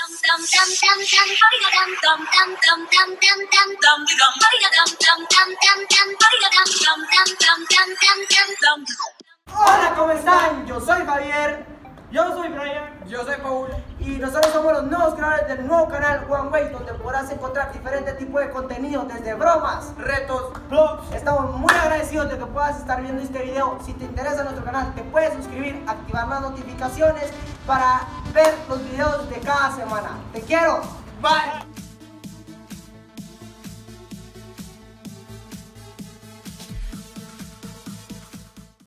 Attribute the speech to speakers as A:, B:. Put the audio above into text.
A: Hola, ¿cómo están? Yo soy Javier.
B: Yo soy Brian.
C: Yo soy Paul.
A: Y nosotros somos los nuevos creadores del nuevo canal One Way, donde podrás encontrar diferentes tipos de contenido, desde bromas,
C: Retos.
B: Vlogs.
A: Estamos muy agradecidos de que puedas estar viendo este video. Si te interesa nuestro canal, te puedes suscribir, activar las notificaciones para ver los videos de cada semana. ¡Te quiero!
C: Bye.